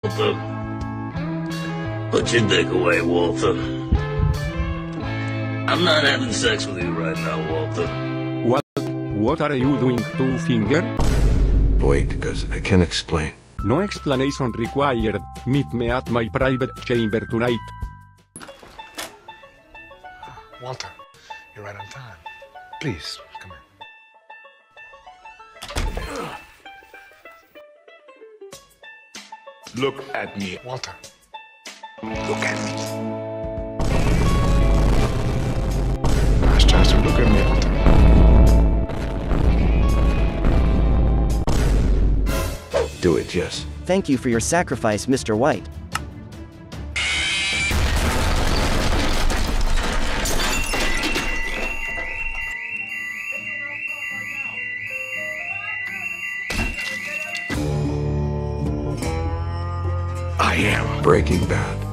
Put your dick away, Walter. I'm not having sex with you right now, Walter. What are you doing, two finger? Wait, because I can't explain. No explanation required. Meet me at my private chamber tonight. Walter, you're right on time. Please, come here. Look at me. Walter, look at me. Last chance to look at me, Walter. Do it, Jess. Thank you for your sacrifice, Mr. White. I am Breaking Bad.